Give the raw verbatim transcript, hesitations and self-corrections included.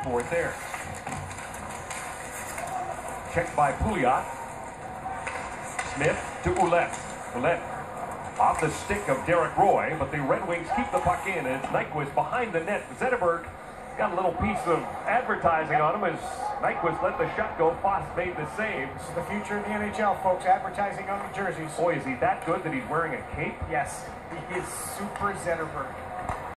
for it there. Checked by Pouliot. Smith to Ouellette. Ouellette off the stick of Derek Roy, but the Red Wings keep the puck in, and Nyquist behind the net. Zetterberg got a little piece of advertising on him as Nyquist let the shot go. Foss made the save. This is the future of the N H L, folks. Advertising on the jerseys. Boy, is he that good that he's wearing a cape? Yes, he is super Zetterberg.